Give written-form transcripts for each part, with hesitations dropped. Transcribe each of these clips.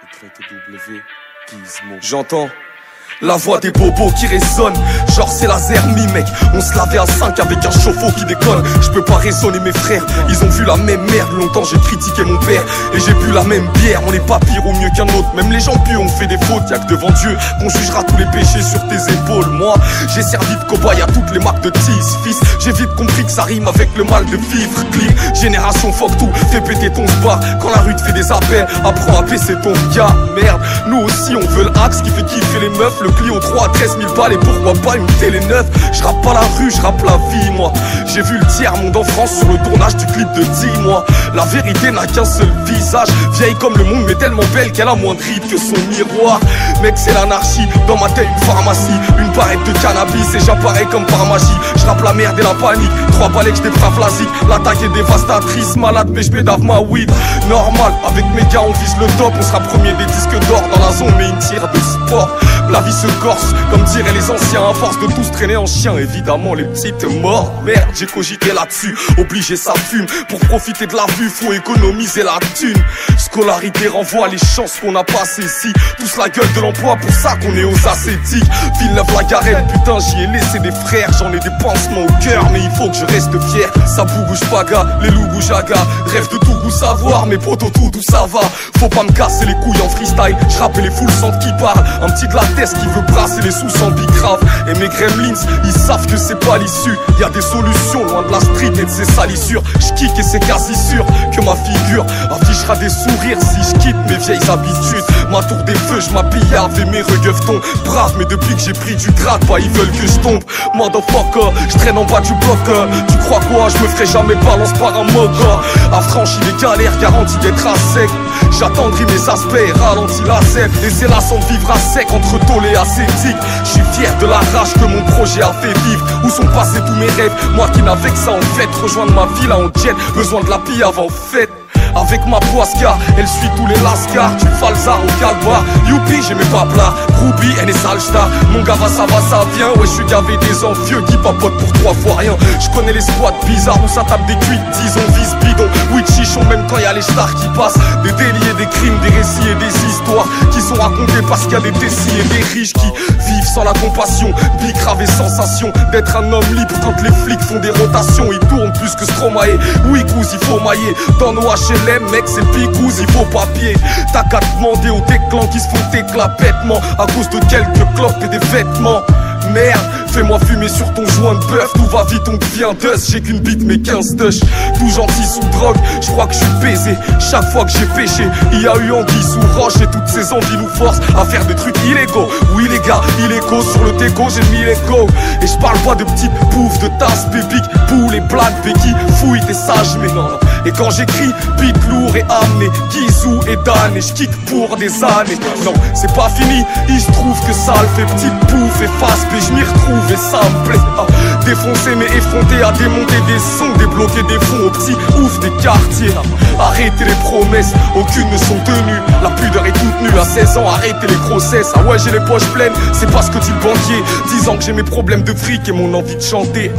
J'entends la voix des bobos qui résonne, genre c'est laser mi mec. On se lavait à 5 avec un chauffe-eau qui déconne. Je peux pas raisonner mes frères, ils ont vu la même merde. Longtemps j'ai critiqué mon père et j'ai bu la même bière. On n'est pas pire ou mieux qu'un autre, même les gens pieux ont fait des fautes. Y'a que devant Dieu qu'on jugera tous les péchés sur tes épaules. Moi j'ai servi de cobaye à toutes les marques de tease. Fils, j'ai vite compris que ça rime avec le mal de vivre. Clean, génération fuck tout, fais péter ton spar. Quand la rue te fait des appels, apprends à baisser ton gars. Merde, nous aussi on veut le axe qui fait kiffer les meufs. Le Clio 3 à 13 000 balles et pourquoi pas une télé neuve. Je rappe pas la rue, je rappe la vie moi. J'ai vu le tiers-monde en France sur le tournage du clip de 10 mois. La vérité n'a qu'un seul visage, vieille comme le monde mais tellement belle qu'elle a moins de rides que son miroir. Mec c'est l'anarchie, dans ma tête une pharmacie. Une barrette de cannabis et j'apparais comme par magie. Je rappe la merde et la panique, 3 balais que je déprave la zik. L'attaque est dévastatrice, malade mais je pédave ma weed. Normal, avec mes gars on vise le top. On sera premier des disques d'or dans la zone mais une tire de sport. La vie se corse, comme diraient les anciens, à force de tous traîner en chien, évidemment les petites morts. Merde, j'ai cogité là-dessus, obligé ça fume. Pour profiter de la vue, faut économiser la thune. Scolarité renvoie les chances qu'on a pas saisies. Tous la gueule de l'emploi, pour ça qu'on est aux ascétiques. Villeneuve-la-Garenne, putain j'y ai laissé des frères. J'en ai des pansements au cœur, mais il faut que je reste fier. Ça bouge pas gars, les loups bougent à gars. Rêve de tout goût savoir, mes potos tout d'où ça va. Faut pas me casser les couilles en freestyle. J'rappe et les foules sentent qui parlent. Un petit de la qui veut brasser les sous sans bicrave. Et mes gremlins, ils savent que c'est pas l'issue. Y'a des solutions loin de la street et de ses salissures. J'kick et c'est quasi sûr que ma figure affichera des sourires si j'quitte mes vieilles habitudes. Ma tour des feux, j'm'habillave et mes regueuvretons. Brave, mais depuis que j'ai pris du grade, bah ils veulent que je tombe. Motherfucker, j'traîne en bas du bloc. Tu crois quoi, je me ferai jamais balance par un moga. Affranchi des galères, garanti d'être à sec. J'attendrai mes aspects, ralentis la scène. Et c'est là sans vivre à sec entre tôle et ascétique. Je suis fier de la rage que mon projet a fait vivre. Où sont passés tous mes rêves, moi qui n'avais que ça en fait. Rejoindre ma ville en jet, besoin de la pille avant fête. Avec ma poisca, elle suit tous les lascars. Du falzar au calbar, youpi j'ai mes paplas. Groupie, elle est sale star. Mon gars va ça vient. Ouais je suis gavé des envieux qui papotent pour 3 fois rien. Je connais les squats bizarres où ça tape des cuites. Disons vise bidon, oui chichon même quand y'a les stars qui passent. Des délits et des crimes, des récits et des histoires qui sont racontés parce qu'il y a des décis et des riches qui vivent sans la compassion. Bicrave et sensation d'être un homme libre quand les flics font des rotations. Ils tournent plus que Stromae. Oui cousin il faut mailler dans nos HLM mec c'est picouze il faut papier. T'as qu'à demander aux déclans qui se font éclatement à cause de quelques clopes et des vêtements. Merde, fais-moi fumer sur ton joint de bœuf. Tout va vite, on devient dust. J'ai qu'une bite mais 15 touches. Tout gentil sous drogue, je crois que je suis baisé. Chaque fois que j'ai péché, il y a eu anguille sous roche. Et toutes ces envies nous forcent à faire des trucs illégaux. Oui les gars, illégaux sur le déco, j'ai mis les go. Et je parle pas de petites bouffes, de tasses, pépiques, poules et blagues, béquilles, fouilles, t'es sage mais non. Et quand j'écris, beat lourd et amené, Guizou et Dan. Et je kick pour des années. Non, c'est pas fini, il se trouve que ça le fait petite bouffe et face. Mais je m'y retrouve et ça me plaît. Défoncer mais effronter à démonter des sons, débloquer des fonds aux petits ouf des quartiers. Arrêtez les promesses, aucune ne sont tenues. La pudeur est toute nue à 16 ans, arrêtez les grossesses. Ah ouais j'ai les poches pleines, c'est pas ce que dit le banquier. 10 ans que j'ai mes problèmes de fric et mon envie de chanter.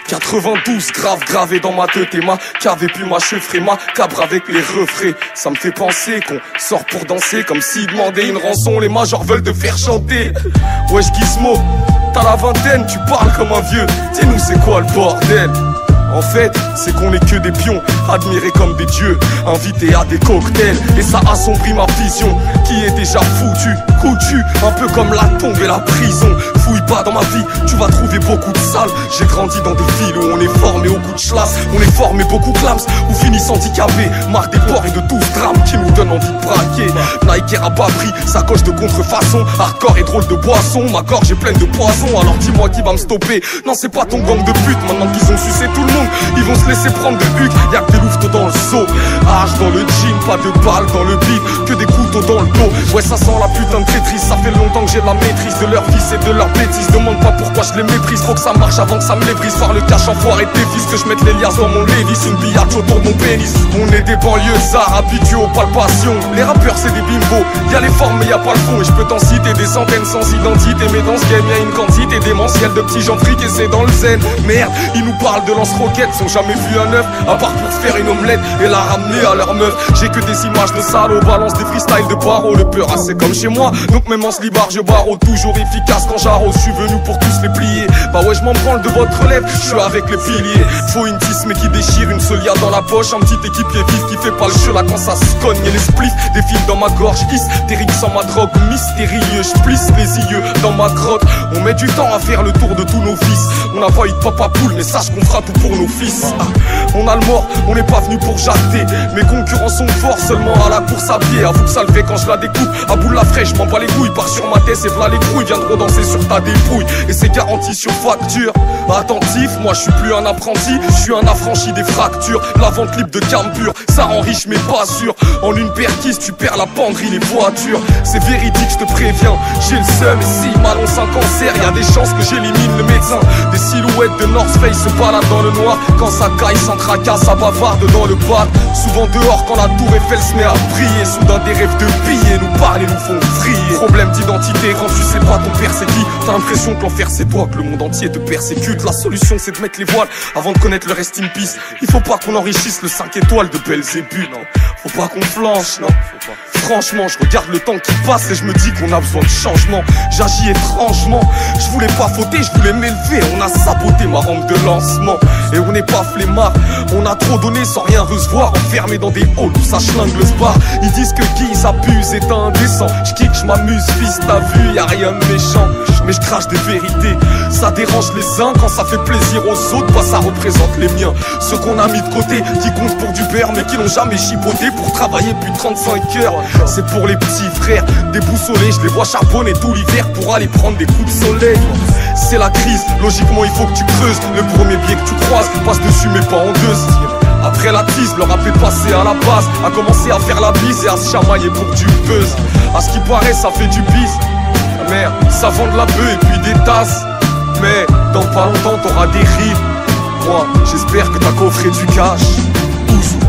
92 grave gravé dans ma tête et ma cave et puis ma chevre et ma cabre avec les refrains. Ça me fait penser qu'on sort pour danser comme s'ils demandaient une rançon. Les majors veulent te faire chanter. Wesh Gizmo, t'as la vingtaine, tu parles comme un vieux. Dis-nous c'est quoi le bordel? En fait, c'est qu'on est que des pions, admirés comme des dieux, invités à des cocktails. Et ça assombrit ma vision, qui est déjà foutue, coutue, un peu comme la tombe et la prison. Fouille pas dans ma vie, tu vas trouver beaucoup de salles. J'ai grandi dans des villes où on est formé au coup de schlass. On est formé beaucoup clams, ou finissent handicapés. Marre des ports et de tout ce drame qui nous donne envie de braquer. Nike a pas pris, sacoche de contrefaçon. Hardcore et drôle de boisson, ma gorge est pleine de poison. Alors dis-moi qui va me stopper. Non c'est pas ton gang de pute, maintenant qu'ils ont sucé tout le monde. Ils vont se laisser prendre de huc, y'a que des louveteaux dans le seau. Hache dans le jean, pas de balles dans le bif, que des couteaux dans le dos. Ouais ça sent la putain de traîtrise, ça fait longtemps que j'ai la maîtrise de leur fils et de leur bêtises, demande pas pourquoi je les méprise. Faut que ça marche avant que ça me les brise. Voir le cash enfoiré tes fils, que je mette les liasses dans mon Lévis. Une billard autour de mon pénis. On est des banlieusards habitués aux palpations. Les rappeurs c'est des bimbos, y'a les formes mais y'a pas le fond. Et je peux t'en citer des centaines sans identité. Mais dans ce game y'a une quantité démentielle de petits gens friqués, c'est dans le zen. Merde, ils nous parlent de lance-roquettes, sont jamais vu un œuf, à part pour faire une omelette et la ramener à leur meuf. J'ai que des images de salauds, balance des freestyles de barreaux. Le peur c'est comme chez moi, donc même en slibard je barreau. Toujours efficace quand j'arrose, je suis venu pour tous les plier. Bah ouais je m'en branle de votre relève, je suis avec les piliers. Faut une tisse mais qui déchire, une seule dans la poche. Un petit équipier vif qui fait pas le jeu là quand ça se cogne. Et les spliffs défilent dans ma gorge, hystérique sans ma drogue. Mystérieux, je plisse les yeux dans ma grotte. On met du temps à faire le tour de tous nos vices. On a pas eu de papa poule mais sache qu'on fera tout pour nos fils. On a le mort, on n'est pas venu pour jacter. Mes concurrents sont forts seulement à la course à pied. Avoue que ça le fait quand je la découpe. À bout la fraîche, m'en bats les couilles. Part sur ma tête et v'là les couilles. Viendront danser sur ta dépouille. Et c'est garanti sur facture. Attentif, moi je suis plus un apprenti. Je suis un affranchi des fractures. La vente libre de carbure, ça rend riche mais pas sûr. En une perquise, tu perds la penderie, les voitures. C'est véridique, je te préviens. J'ai le seum et si il m'annonce un cancer, y a des chances que j'élimine le médecin. Des silhouettes de North Face se baladent dans le noir. Quand ça caille sans tracas, ça bavarde dans le pad. Souvent dehors quand la tour Eiffel se met à briller. Soudain des rêves de billets nous parlent et nous font vriller. Problème d'identité quand tu sais pas ton père c'est qui. T'as l'impression que l'enfer c'est toi, que le monde entier te persécute. La solution c'est de mettre les voiles avant de connaître le rest in peace. Il faut pas qu'on enrichisse le 5 étoiles de Belzébuth, non. Faut pas qu'on flanche, non. Franchement, je regarde le temps qui passe et je me dis qu'on a besoin de changement. J'agis étrangement, je voulais pas fauter, je voulais m'élever. On a saboté ma rampe de lancement et on n'est pas flemmard. On a trop donné sans rien recevoir, enfermé dans des halls où ça schlingue le spar. Ils disent que qui s'abuse est indécent. Je kick, je m'amuse, fils, t'as vu, y'a rien de méchant. Mais je crache des vérités, ça dérange les uns. Quand ça fait plaisir aux autres, bah ça représente les miens. Ceux qu'on a mis de côté, qui comptent pour du beurre mais qui n'ont jamais chipoté pour travailler plus de 35 heures. C'est pour les petits frères, déboussolés, je les vois charbonner tout l'hiver pour aller prendre des coups de soleil. C'est la crise, logiquement il faut que tu creuses. Le premier biais que tu croises, passe dessus mais pas en deux. Après la tease, le rap est passé à la base, a commencé à faire la bise et à se chamailler pour du buzz. À ce qui paraît ça fait du bise. Merde, ça vend de la bœuf et puis des tasses. Mais dans pas longtemps t'auras des rives. Moi, j'espère que t'as coffré du cash. Ouzou.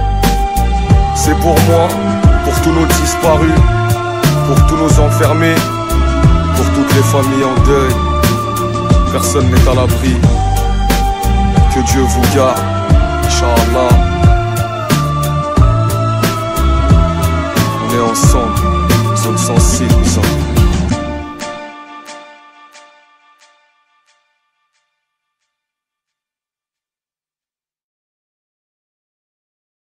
C'est pour moi, pour tous nos disparus, pour tous nos enfermés, pour toutes les familles en deuil. Personne n'est à l'abri. Que Dieu vous garde, Inch'Allah.